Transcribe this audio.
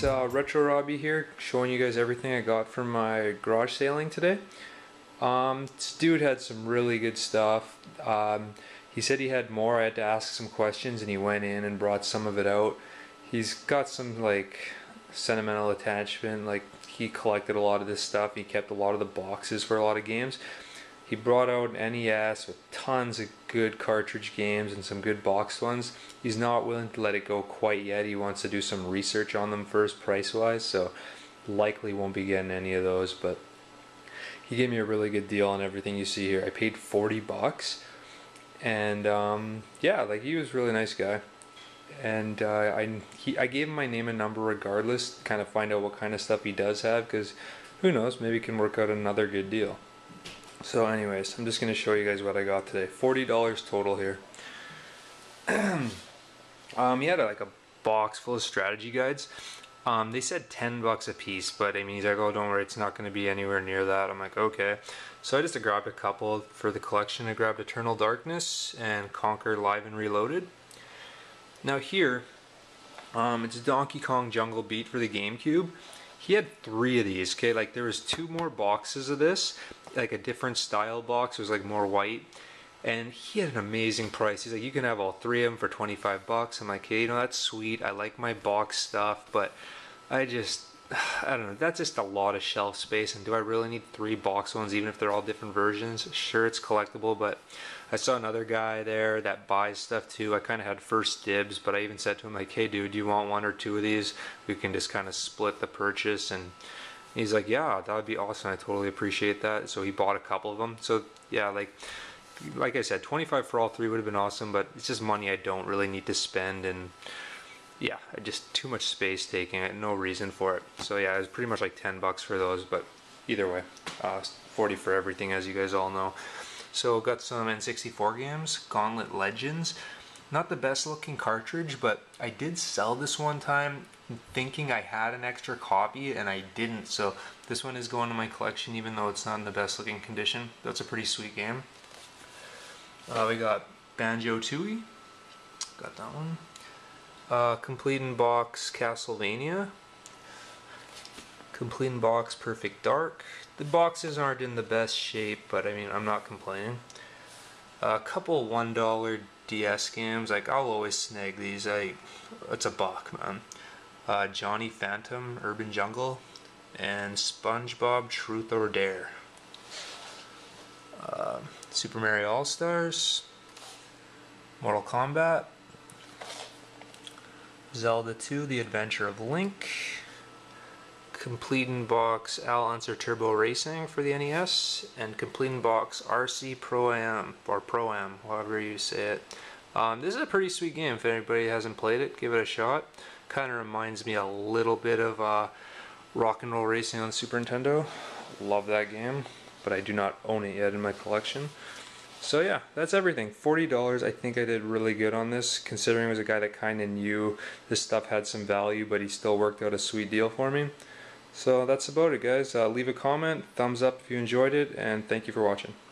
Retro Robbie here, showing you guys everything I got from my garage sailing today. This dude had some really good stuff. He said he had more. I had to ask some questions, and he went in and brought some of it out. He's got some like sentimental attachment. Like he collected a lot of this stuff. He kept a lot of the boxes for a lot of games. He brought out an NES with tons of good cartridge games and some good boxed ones. He's not willing to let it go quite yet. He wants to do some research on them first price-wise, so likely won't be getting any of those, but he gave me a really good deal on everything you see here. I paid 40 bucks, and yeah, like he was a really nice guy. And I gave him my name and number regardless, to kind of find out what kind of stuff he does have, because who knows, maybe he can work out another good deal. So anyways, I'm just going to show you guys what I got today. $40 total here. He had like a box full of strategy guides. They said 10 bucks a piece, but I mean, he's like, oh, don't worry, it's not going to be anywhere near that. I'm like, okay. So I just grabbed a couple for the collection. I grabbed Eternal Darkness and Conquer Live and Reloaded. Now here, it's Donkey Kong Jungle Beat for the GameCube. He had 3 of these, okay? Like there was 2 more boxes of this, like a different style box. It was like more white, and he had an amazing price. He's like, you can have all 3 of them for 25 bucks. I'm like, hey, you know, that's sweet. I like my box stuff, but I don't know, that's just a lot of shelf space, and do I really need 3 box ones even if they're all different versions? Sure, it's collectible, but I saw another guy there that buys stuff too. I kind of had first dibs, but I even said to him like, hey dude, do you want 1 or 2 of these? We can just kind of split the purchase. And he's like, yeah, that would be awesome. I totally appreciate that. So he bought a couple of them. So yeah, like I said, 25 for all 3 would have been awesome, but it's just money I don't really need to spend, and yeah, just too much space taking it, no reason for it. So yeah, it was pretty much like 10 bucks for those, but either way, 40 for everything, as you guys all know. So got some N64 games, Gauntlet Legends. Not the best looking cartridge, but I did sell this one time thinking I had an extra copy, and I didn't. So this one is going to my collection even though it's not in the best looking condition. That's a pretty sweet game. We got Banjo-Tooie. Got that one. Complete in Box Castlevania. Complete in Box Perfect Dark. The boxes aren't in the best shape, but I mean, I'm not complaining. A couple $1 DS games, like I'll always snag these. It's a buck, man. Johnny Phantom, Urban Jungle, and SpongeBob Truth or Dare. Super Mario All-Stars, Mortal Kombat, Zelda 2, The Adventure of Link, Complete in Box Al Unser Turbo Racing for the NES, and Complete in Box RC Pro-Am, or Pro-Am, however you say it. This is a pretty sweet game. If anybody hasn't played it, give it a shot. Kind of reminds me a little bit of Rock and Roll Racing on Super Nintendo. Love that game, but I do not own it yet in my collection. So yeah, that's everything. $40. I think I did really good on this, considering it was a guy that kind of knew this stuff had some value, but he still worked out a sweet deal for me. So that's about it, guys. Leave a comment, thumbs up if you enjoyed it, and thank you for watching.